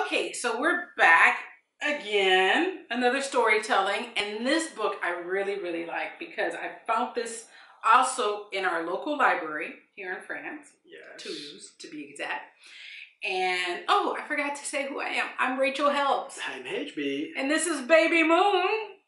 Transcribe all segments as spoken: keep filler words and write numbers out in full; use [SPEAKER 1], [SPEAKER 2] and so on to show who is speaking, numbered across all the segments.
[SPEAKER 1] Okay, so we're back again, another storytelling, and this book I really, really like because I found this also in our local library here in France,
[SPEAKER 2] Yes.
[SPEAKER 1] Toulouse to be exact. And oh, I forgot to say who I am. I'm Rachel Helps.
[SPEAKER 2] I'm H B.
[SPEAKER 1] And this is Baby Moon.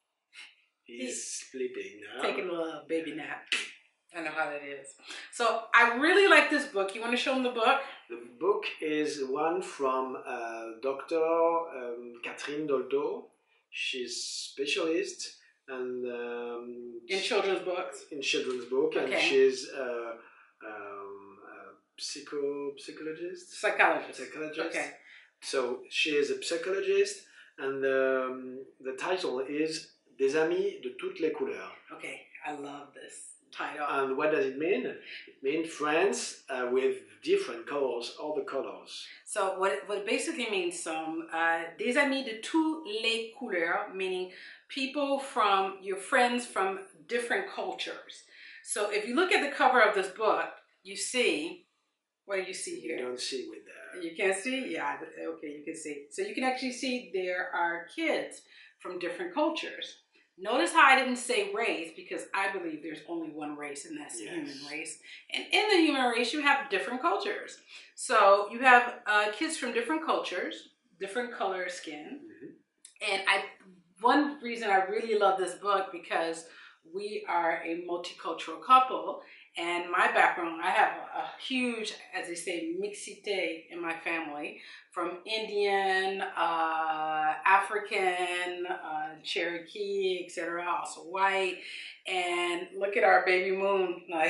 [SPEAKER 2] He's,
[SPEAKER 1] He's
[SPEAKER 2] sleeping now.
[SPEAKER 1] Taking a little baby nap. I know how that is. So I really like this book. You want to show them the book?
[SPEAKER 2] The book is one from uh, Doctor Um, Catherine Dolto. She's specialist and um,
[SPEAKER 1] In children's books.
[SPEAKER 2] in children's book,
[SPEAKER 1] Okay.
[SPEAKER 2] and she's uh, um, a psycho psychologist.
[SPEAKER 1] Psychologist.
[SPEAKER 2] Psychologist.
[SPEAKER 1] Okay.
[SPEAKER 2] So she is a psychologist, and um, the title is Des amis de toutes les couleurs.
[SPEAKER 1] Okay, I love this title.
[SPEAKER 2] And what does it mean? It means friends uh, with different colors, all the colors.
[SPEAKER 1] So what it, what it basically means, some uh, des amis de toutes les couleurs, meaning people from your friends from different cultures. So if you look at the cover of this book, you see, what do you see here?
[SPEAKER 2] You don't see with that.
[SPEAKER 1] You can't see? Yeah, okay, you can see. So you can actually see there are kids from different cultures. Notice how I didn't say race, because I believe there's only one race, and that's the
[SPEAKER 2] Yes.
[SPEAKER 1] human race. And in the human race, you have different cultures. So you have uh, kids from different cultures, different color of skin. Mm-hmm. And I, one reason I really love this book, because we are a multicultural couple, and my background, I have a, a huge, as they say, mixité in my family, from Indian, uh, African, uh, Cherokee, et cetera, also white. And look at our baby Moon, like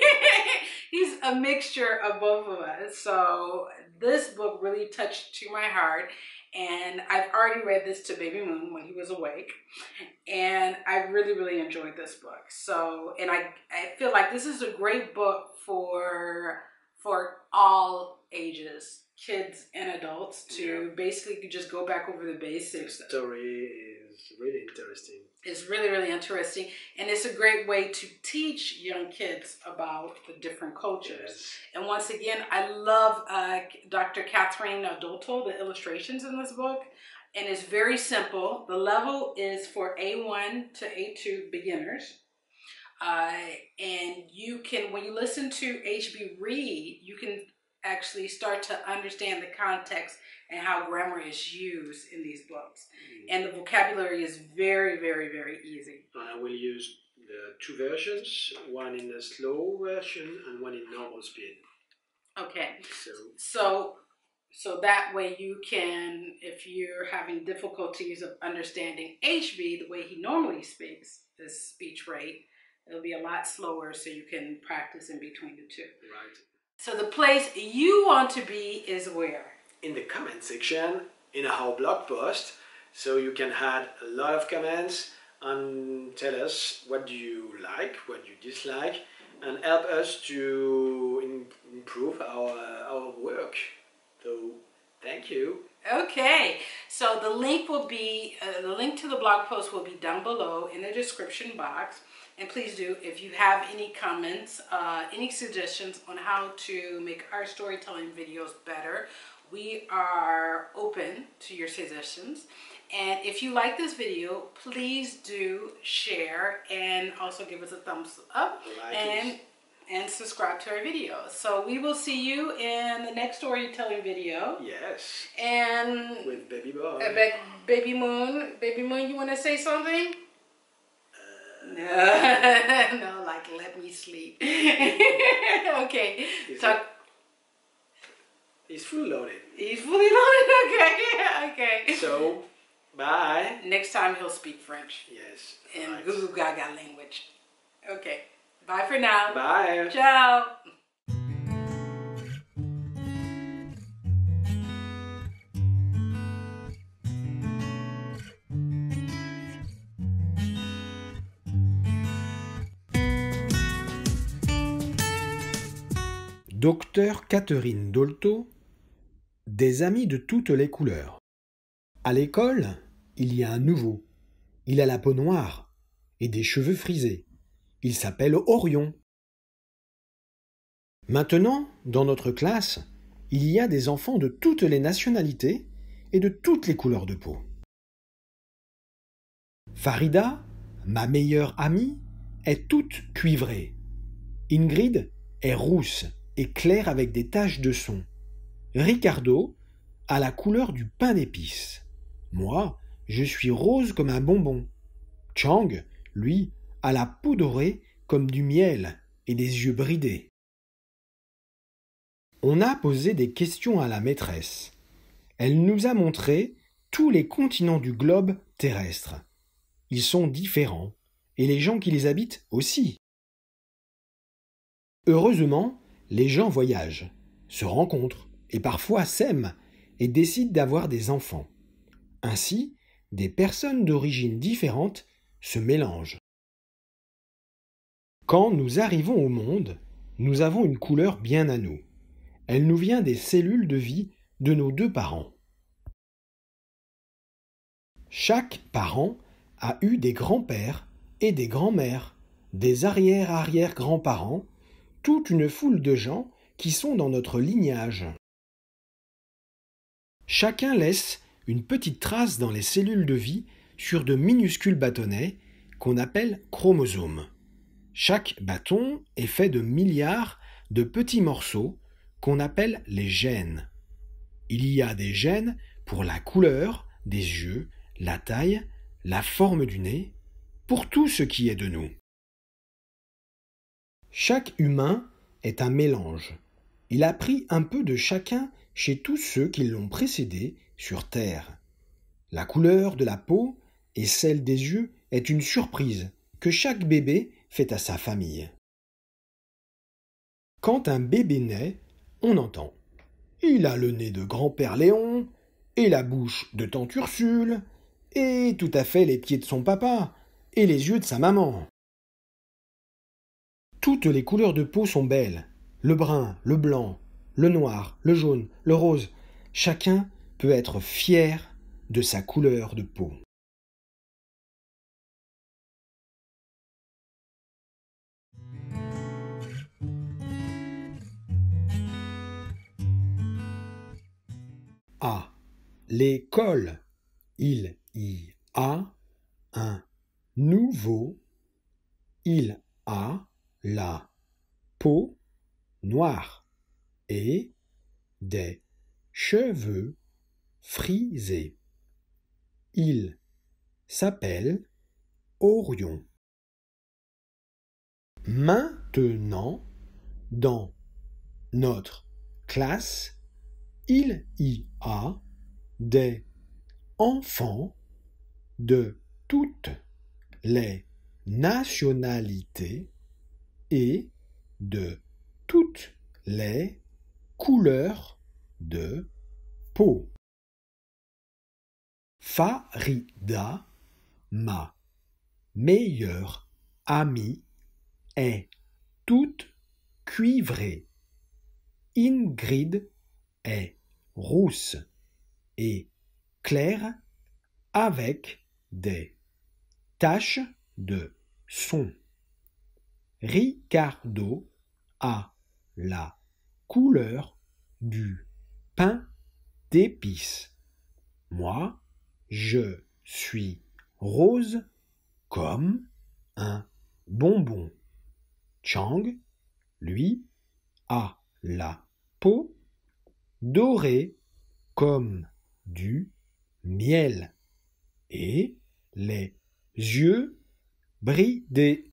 [SPEAKER 1] he's a mixture of both of us. So this book really touched to my heart. And I've already read this to Baby Moon when he was awake. And I really, really enjoyed this book. So, and I, I feel like this is a great book for, for all ages, kids and adults, to yeah. basically just go back over the basics.
[SPEAKER 2] The story is really interesting.
[SPEAKER 1] It's really, really interesting. And it's a great way to teach young kids about the different cultures.
[SPEAKER 2] Yes.
[SPEAKER 1] And once again, I love uh, Doctor Catherine Dolto, the illustrations in this book. And it's very simple. The level is for A one to A two beginners. Uh, and you can, when you listen to H B read, you can actually start to understand the context and how grammar is used in these books. Mm. And the vocabulary is very, very, very easy.
[SPEAKER 2] And I will use the two versions, one in a slow version and one in normal speed.
[SPEAKER 1] Okay.
[SPEAKER 2] So,
[SPEAKER 1] so, so that way you can, if you're having difficulties of understanding H B the way he normally speaks, this speech rate, it'll be a lot slower, so you can practice in between the two.
[SPEAKER 2] Right.
[SPEAKER 1] So the place you want to be is where?
[SPEAKER 2] In the comment section, in our blog post, so you can add a lot of comments and tell us what do you like, what you dislike, and help us to in improve our, our work. So, thank you.
[SPEAKER 1] Okay, so the link will be, uh, the link to the blog post will be down below in the description box. And please do, if you have any comments, uh, any suggestions on how to make our storytelling videos better, we are open to your suggestions. And if you like this video, please do share and also give us a thumbs up
[SPEAKER 2] like
[SPEAKER 1] and,
[SPEAKER 2] it.
[SPEAKER 1] and subscribe to our videos. So we will see you in the next storytelling video.
[SPEAKER 2] Yes.
[SPEAKER 1] And
[SPEAKER 2] with Baby Boy.
[SPEAKER 1] Uh, ba Baby Moon, Baby Moon, you want to say something? No, no, like let me sleep. Okay.
[SPEAKER 2] Is
[SPEAKER 1] Talk.
[SPEAKER 2] it, he's fully loaded.
[SPEAKER 1] He's fully loaded. Okay. Okay.
[SPEAKER 2] So, bye.
[SPEAKER 1] Next time he'll speak French.
[SPEAKER 2] Yes.
[SPEAKER 1] In
[SPEAKER 2] Right.
[SPEAKER 1] Goo Goo Gaga language. Okay. Bye for now.
[SPEAKER 2] Bye.
[SPEAKER 1] Ciao.
[SPEAKER 3] Docteur Catherine Dolto, des amis de toutes les couleurs. À l'école, il y a un nouveau. Il a la peau noire et des cheveux frisés. Il s'appelle Orion. Maintenant, dans notre classe, il y a des enfants de toutes les nationalités et de toutes les couleurs de peau. Farida, ma meilleure amie, est toute cuivrée. Ingrid est rousse et claire avec des taches de son. Ricardo a la couleur du pain d'épices. Moi, je suis rose comme un bonbon. Chang, lui, a la peau dorée comme du miel et des yeux bridés. On a posé des questions à la maîtresse. Elle nous a montré tous les continents du globe terrestre. Ils sont différents, et les gens qui les habitent aussi. Heureusement, les gens voyagent, se rencontrent, et parfois s'aiment, et décident d'avoir des enfants. Ainsi, des personnes d'origine différente se mélangent. Quand nous arrivons au monde, nous avons une couleur bien à nous. Elle nous vient des cellules de vie de nos deux parents. Chaque parent a eu des grands-pères et des grands-mères, des arrière-arrière-grands-parents, toute une foule de gens qui sont dans notre lignage. Chacun laisse une petite trace dans les cellules de vie sur de minuscules bâtonnets qu'on appelle chromosomes. Chaque bâton est fait de milliards de petits morceaux qu'on appelle les gènes. Il y a des gènes pour la couleur des yeux, la taille, la forme du nez, pour tout ce qui est de nous. Chaque humain est un mélange. Il a pris un peu de chacun chez tous ceux qui l'ont précédé sur Terre. La couleur de la peau et celle des yeux est une surprise que chaque bébé fait à sa famille. Quand un bébé naît, on entend « Il a le nez de grand-père Léon, et la bouche de tante Ursule, et tout à fait les pieds de son papa, et les yeux de sa maman. » Toutes les couleurs de peau sont belles, le brun, le blanc, le noir, le jaune, le rose. Chacun peut être fier de sa couleur de peau. À l'école, il y a un nouveau, il a la peau noire et des cheveux frisés. Il s'appelle Orion. Maintenant, dans notre classe, il y a des enfants de toutes les nationalités et de toutes les couleurs de peau. Farida, ma meilleure amie, est toute cuivrée. Ingrid est rousse et claire avec des taches de son. Ricardo a la couleur du pain d'épices. Moi, je suis rose comme un bonbon. Chang, lui, a la peau dorée comme du miel et les yeux bridés.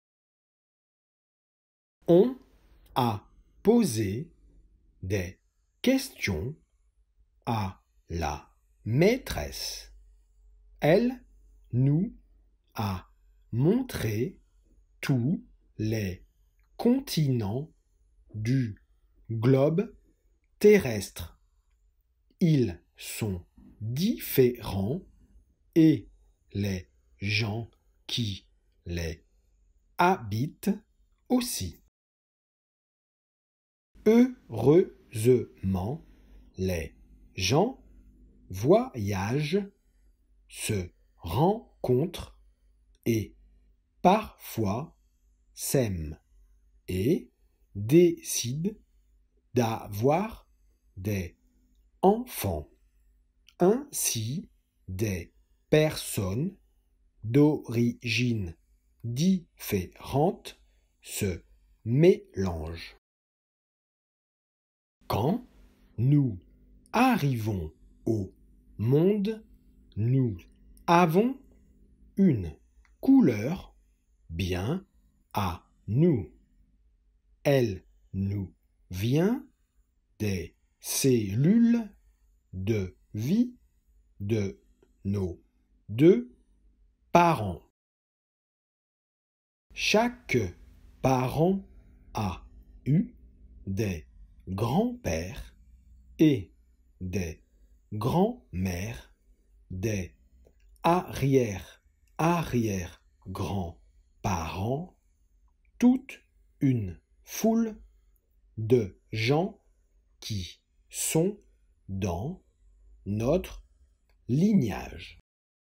[SPEAKER 3] On a posé des questions à la maîtresse. Elle nous a montré tous les continents du globe terrestre. Ils sont différents et les gens qui les habitent aussi. Heureusement, les gens voyagent, se rencontrent et parfois s'aiment et décident d'avoir des enfants. Ainsi, des personnes d'origine différente se mélangent. Quand nous arrivons au monde, nous avons une couleur bien à nous. Elle nous vient des cellules de vie de nos deux parents. Chaque parent a eu des grands-pères et des grands-mères, des arrière-arrière-grands-parents, toute une foule de gens qui sont dans notre lignage.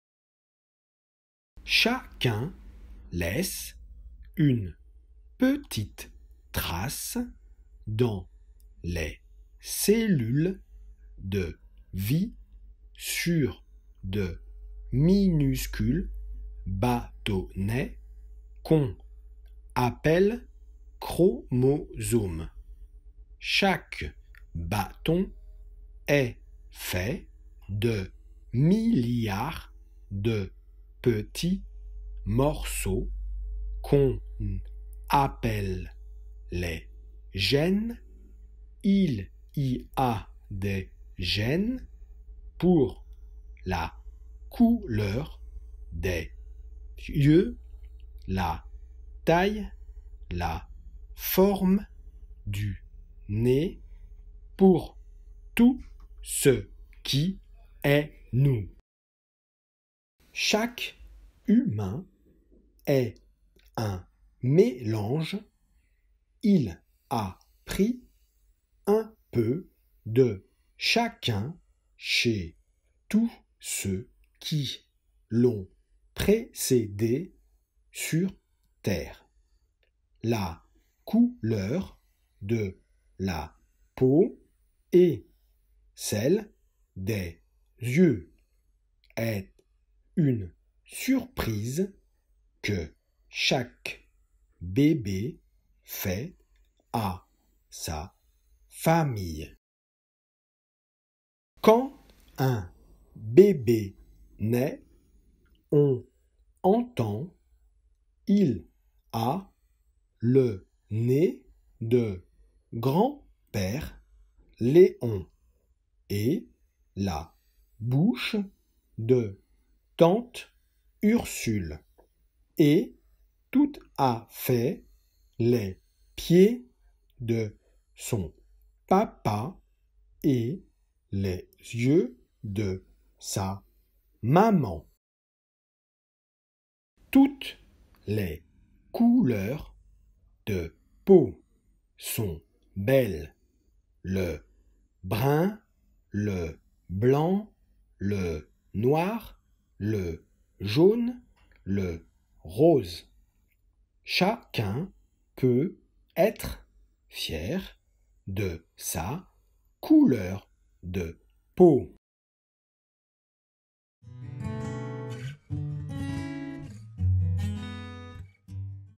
[SPEAKER 3] Chacun laisse une petite trace dans les cellules de vie sur de minuscules bâtonnets qu'on appelle chromosomes. Chaque bâton est fait de milliards de petits morceaux qu'on appelle les gènes. Il y a des gènes pour la couleur des yeux, la taille, la forme du nez, pour tout ce qui est nous. Chaque humain est un mélange. Il a pris un peu de chacun chez tous ceux qui l'ont précédé sur Terre. La couleur de la peau et celle des yeux est une surprise que chaque bébé fait à sa famille. Quand un bébé naît, on entend il a le nez de grand-père Léon et la bouche de tante Ursule et tout à fait les pieds de son papa et les yeux de sa maman. Toutes les couleurs de peau sont belles. Le brun, le blanc, le noir, le jaune, le rose. Chacun peut être fier de sa couleur de peau.